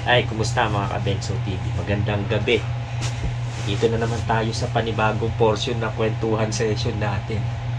Ay, kumusta mga ka-Benzo TV? Magandang gabi. Dito na naman tayo sa panibagong portion na kwentuhan session natin.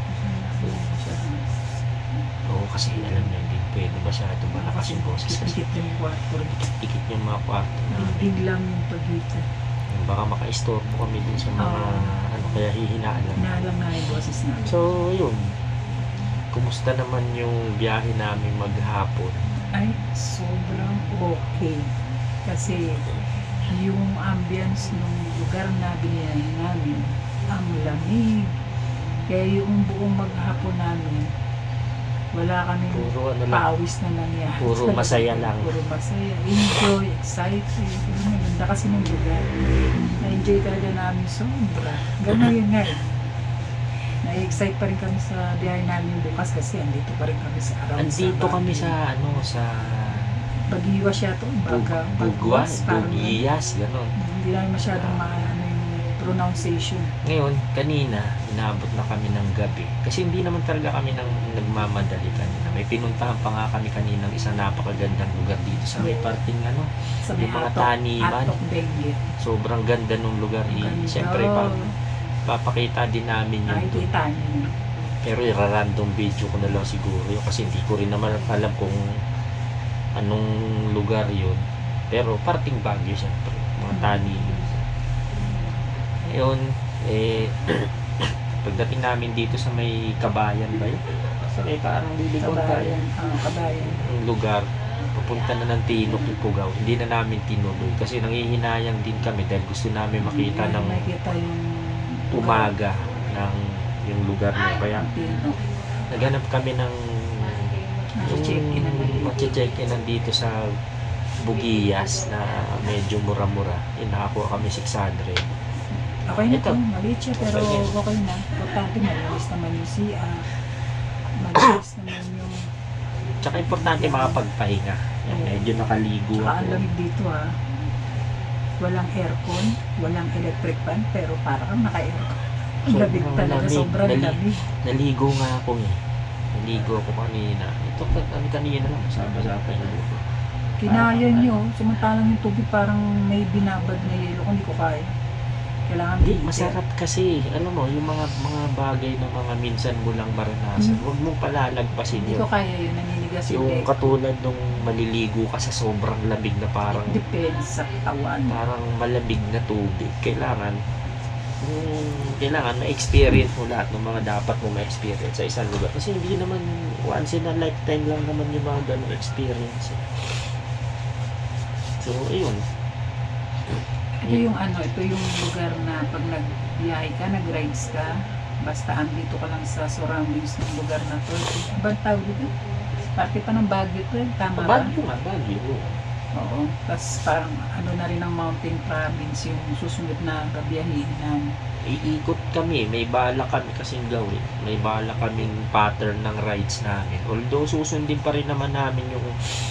Oo, kasi alam niyo, hindi pwede masyado malakas yung boses kasi Dikit yung kwarto. dikit yung mga kwarto namin. Big lang yung pagitan. Baka maka-istorbo kami dun sa mga kaya hihinaan lang. Hinalang nga yung boses namin. So, yun. Kumusta naman yung biyahe namin maghapon? Ay, sobrang okay. Kasi yung ambience ng lugar na binayan namin, ang lamig. Kaya yung buong maghapon namin, wala kami Puro ano lang, pawis na nangyari. puro masaya lang. Puro masaya. Enjoy, excited. Maganda kasi ng lugar. Na-enjoy talaga namin sobra. Gano'n yun nga eh. Na-excite pa rin kami sa biyahe namin bukas kasi andito pa rin kami sa around Andito kami sa sa Bagiwas siya to. Bugwas, Parang Bugiyas, gano'n. hindi namin masyadong maano yung pronunciation. Ngayon, kanina, inabot na kami ng gabi. Kasi hindi naman talaga kami nagmamadali kanina. May pinuntahan pa nga kami kaninang isang napakagandang lugar dito sa may parting Sa may yung mga Atok, taniman. Atok Benguet. Sobrang ganda ng lugar. Ganda. Siyempre, papakita din namin yun doon. Nakikita niyo. Pero i-random video ko na lang siguro yun kasi hindi ko rin naman alam kung anong lugar yun. Pero parting Baguio siyempre. Mga taniman. Ngayon, pagdating namin dito sa may Kabayan ba yun? Sa may parang lilikon tayo. Kabayan. Ang lugar, papunta na ng Tinok, Ipugao. Hindi na namin tinuloy kasi nangihinayang din kami dahil gusto namin makita ng Makita yung umaga ng yung lugar niya. Kaya Tinok. naghanap kami ng check-in nandito sa Bugiyas na medyo mura-mura. Nakakuha kami 600. Okay na Ito. ito, maliit siya pero Okay na. okay na. Importante malinis naman yung CR. Malinis naman yung Tsaka importante makapagpahinga. Yan, medyo nakaligo Tsaka ang ako. lamig dito Walang aircon, walang electric fan, pero parang naka-aircon. Ang Sobrang lamig talaga, lamig. sobrang lamig. Naligo nga ako Naligo ako kanina. Ito kanina lang. Saba-saba yung lugo. Kinaya nyo, samantalang yung tubig parang may binabad na yelo. Kung hindi ko kaya. Kailangan Hindi, heater. masarap kasi. Alam mo, yung mga bagay na mga minsan mo lang maranasan. Huwag mong palalagpasin Hindi yun. ko kaya yun, naninigas yung Yung leg. katulad nung maliligo ka sa sobrang lamig na parang Depende sa katawan. malamig na tubig. Kailangan ma-experience mo lahat ng mga dapat mo ma-experience sa isang lugar. Kasi hindi naman once in a lifetime lang naman yung mga ganong experience. So, ayun. Ito yung lugar na pag nagbiyahe ka, nag-rides ka, basta andito ka lang sa surroundings ng lugar na to. Ibang tawag dito? Parte pa ng Baguio to, tama ba? Baguio. Oo. Tapos parang na rin ang mountain province yung susunod na gabiyahin namin. Iikot kami, may bala kami kasing gawin. May bala kaming pattern ng rides namin. Although susundin pa rin naman namin yung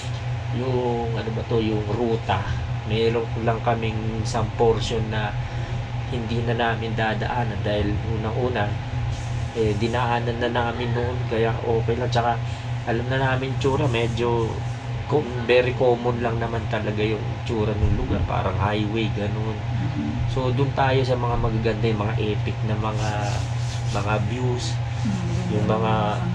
yung ruta. Meron lang kaming isang portion na hindi na namin dadaanan dahil unang-una dinaanan na namin noon kaya okay lang. Tsaka alam na namin tsura, medyo very common lang naman talaga yung tsura ng lugar, parang highway ganun. So doon tayo sa mga magaganda, yung mga epic na mga views, yung mga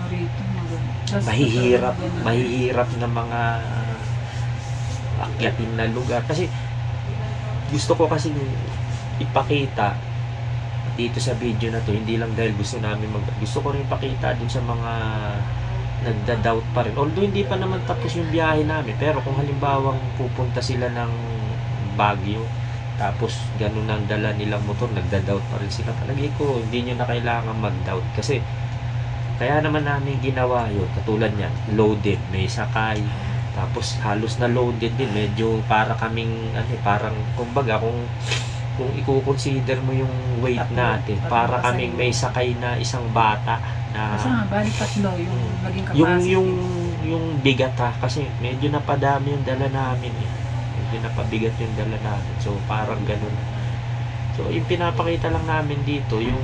mahihirap na mga akyatin na lugar. Kasi gusto ko kasi ipakita dito sa video na to, hindi lang dahil gusto ko rin ipakita dun sa mga nagda-doubt pa rin. Although hindi pa naman tapos yung biyahe namin, pero kung halimbawang pupunta sila ng Baguio, tapos ganun ang dala nilang motor, nagda-doubt pa rin sila. Palagi ko, hindi nyo na kailangan mag-doubt. Kasi, kaya naman namin ginawa yun. Katulad niyan, loaded, may sakay. Tapos, halos na loaded din. Medyo para kaming, parang, kumbaga, kung i-consider mo yung weight natin, para kaming may sakay na isang bata na kasi nga, balik tatlo yung naging capacity. yung bigat kasi medyo napadami yung dala namin medyo napabigat yung dala namin, so parang ganun. So yung pinapakita lang namin dito yung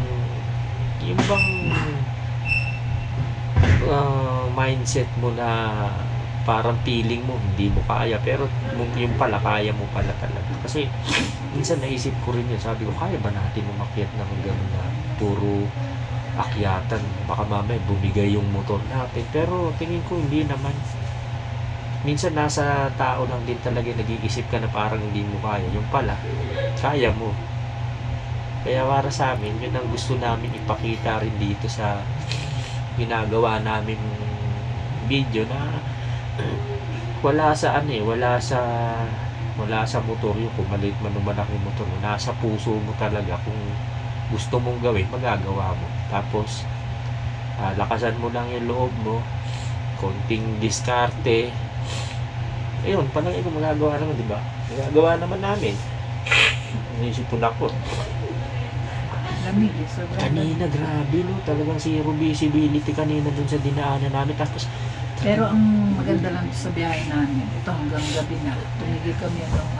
bang mindset mo na parang feeling mo hindi mo kaya, pero yung pala kaya mo pala talaga. Kasi minsan naisip ko rin yun, sabi ko kaya ba natin umakyat ng gano'n na puro akyatan, baka mamaya bumigay yung motor natin, pero tingin ko hindi naman. Minsan nasa tao lang din talaga, nag-iisip ka na parang hindi mo kaya, yung pala kaya mo. Kaya para sa amin, yun ang gusto namin ipakita rin dito sa ginagawa namin video, na wala sa wala sa motor yung kung maliit man o malaki motor mo, nasa puso mo talaga. Kung gusto mong gawin, magagawa mo. Tapos lakasan mo lang yung loob mo, konting diskarte, ayun, palagi ko magagawa naman, di ba? Magagawa naman namin. Naisipon ako Lamig, sobrang kanina, grabe no, talagang zero visibility kanina dun sa dinaanan namin. Tapos Pero ang maganda lang sa biyahe namin, ito hanggang gabi na, tumigil kami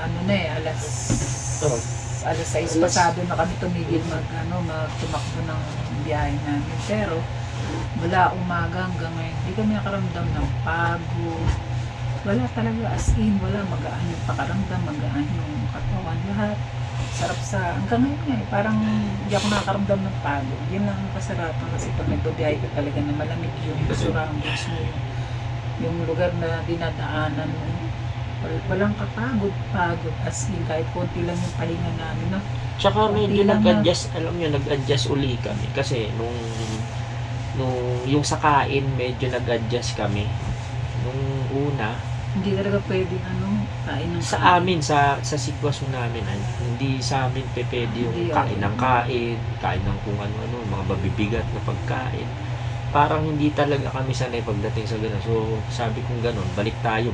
alas 6 pasado na kami tumigil magtumakbo ng biyahe namin. Pero wala umaga hanggang ngayon, hindi kami nakaramdam ng pagod. Wala talaga, as in, wala, magaan yung pakaramdam, magaan yung katawan, lahat. Sarap hanggang ngayon nga parang hindi ako nakakaramdam ng pagod. Yun lang ang kasarapan, kasi pag nagbabiyahe ka talaga na malamig yung surroundings mo, yung lugar na dinadaanan mo, walang kapagod, as in, kahit konti lang yung pahinga namin, no? tsaka medyo Konti lang nag-adjust, alam nyo, nag-adjust uli kami. Kasi nung yung sa kain, medyo nag-adjust kami. Nung una, Hindi talaga pwedeng kain ng sa amin, sa sitwasyon namin, hindi sa amin pwede yung Hindi, kain ng kain ng kung ano-ano, mga mabibigat na pagkain. Parang hindi talaga kami sanay pagdating sa gano'n. So sabi kong gano'n, balik tayo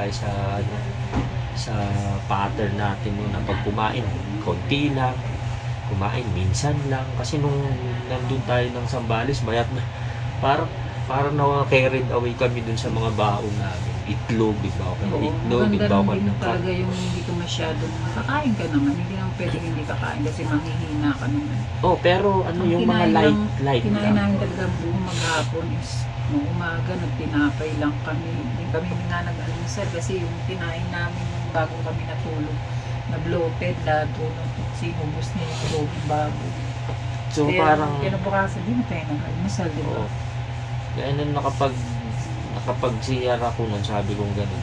sa pattern natin na pag kumain, konti lang, kumain minsan lang. Kasi nung nandun tayo ng Zambales, mayat na parang na-carried away kami dun sa mga baon namin. Itlog, ibaw ka ng itlog, maganda ibaw ka lang din ng talaga yung hindi ka masyadong kakain ka naman. Hindi naman pwedeng hindi kakain kasi manghihina ka naman. Oh, pero ano yung mga light Kinain lang. namin talaga buong maghapon is nung umaga nagtinapay lang kami. Hindi kami nga nag-almusal kasi yung kinain namin bago kami natulog na bloated, lahat sinubos niya yung tulogin bago. So Kaya parang kinabukasan din na tayo nag-almusal, di ba? oo. Kaya nung nakapag-CR ako nun, sabi kong ganun,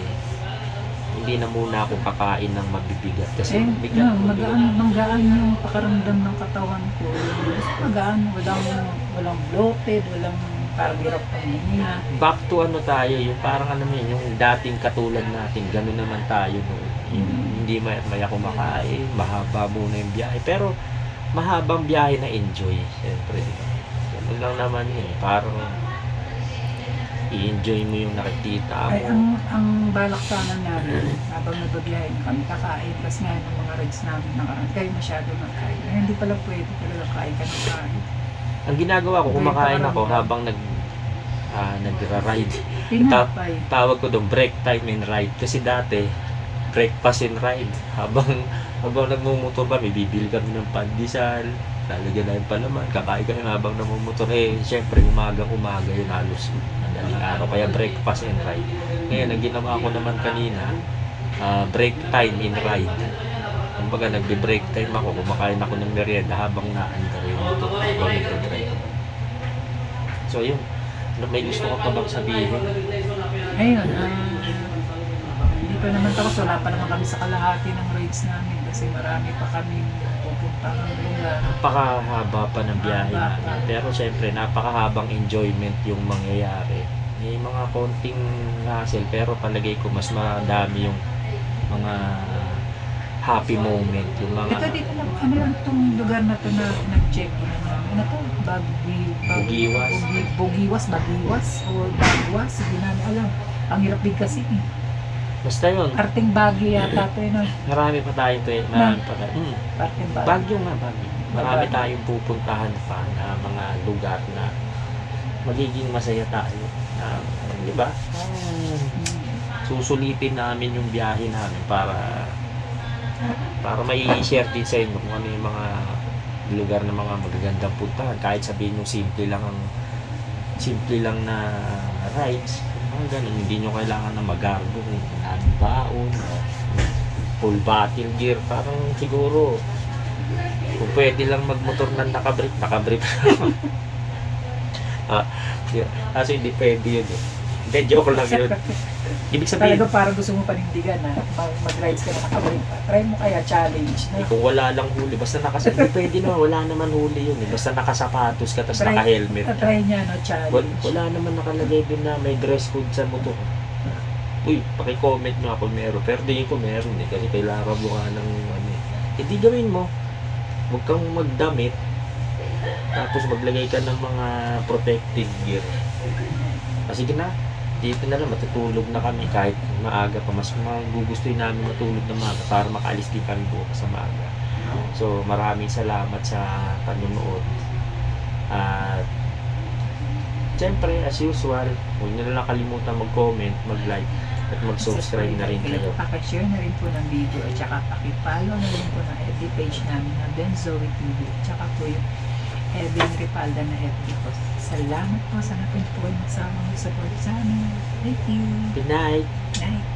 hindi na muna ako kakain ng mabibigat. Kasi magaan yung pakaramdam ng katawan ko. Magaan, walang bloated, walang parang hirap pang hininga. back to tayo, yung parang yung dating katulad natin, ganun naman tayo noon. Hindi maya kumakain, mahaba muna yung biyahe. Pero mahabang biyahe na enjoy, siyempre. Ganun lang naman yun, parang i-enjoy mo yung nakikita mo. Ay, ang balak sana namin, habang nagbabiyahe kami, kakain. Kasi nga yung mga rides namin nakaraan, kayo masyado nagkain. Ay, hindi pala pwede talaga kain ka ng kain. Ang ginagawa ko, kumakain ako habang nagra-ride. Tinapay. Tawag ko doon, break time and ride. Kasi dati, breakfast and ride. Habang nagmumotor kami, bibili kami ng pandesal, lalagyan na yung palaman, kakain kami habang namumumotor. Siyempre, umaga yun halos. Madaling araw, kaya breakfast and ride. Ngayon, ang ginawa ko naman kanina, break time and ride. Kumbaga, nagbe-break time ako, kumakain ako ng merienda habang naandar yung motor habang nagbe-drive. So, yun. May gusto ko pa bang sabihin? Ayun, hindi pa naman tapos, wala pa naman kami sa kalahati ng rides namin kasi marami pa kami pupuntang lugar. Napakahaba pa ng biyahe namin. Pero syempre, napakahabang enjoyment yung mangyayari. May mga konting hassle, pero palagay ko mas madami yung mga happy moment. Yung mga Ito dito lang, lang itong lugar na ito na nag-check in namin. Ano ito? Bagiwas, o Bagwas, hindi namin alam. Ang hirap din kasi basta yun, Arting Baguio yata ito yun. marami pa tayong marami pa tayo. Arting Baguio. Baguio nga, Baguio. Marami tayong pupuntahan pa na mga lugar na magiging masaya tayo. Di ba? Susulitin namin yung biyahe namin para mai-share din sa inyo kung ano yung mga lugar na mga magagandang puntahan. Kahit sabihin yung simple lang na rides, Mga ganun, hindi nyo kailangan na magarbo, maraming baon, full battle gear. Parang siguro, kung pwede lang magmotor ng nakabrief kaso hindi pwede yun eh. Hindi, joke lang yun. Ibig sabihin, Talaga parang gusto mo panindigan na mag-rides ka na nakabalik pa. Try mo kaya challenge na. kung wala lang huli, basta hindi pwede naman, wala naman huli yun eh. Basta nakasapatos ka, tapos naka-helmet ka. Try niya, no, challenge. Wala naman nakalagay din na may dress code sa motor. Uy, paki-comment nyo ako meron. Pero di ko meron eh, kasi kailangan mo ka ng ano eh. Eh di gawin mo. Huwag kang magdamit, tapos maglagay ka ng mga protective gear. Sige na, dito na lang, matutulog na kami kahit maaga pa. Mas magugustuhin namin matulog na maaga para makaalis din kami bukas sa maaga. So maraming salamat sa panonood. At siyempre, as usual, huwag nyo na nakalimutan mag-comment, mag-like, at mag-subscribe na rin kayo. Pakishare na rin po ng video at saka pakipollow na rin po ng FB page namin na Benzoe TV at saka po yung Edwin Ripalda na FB po. Salamat po sa napin po yung magsama mag-support sa amin. Thank you. Good night! Night.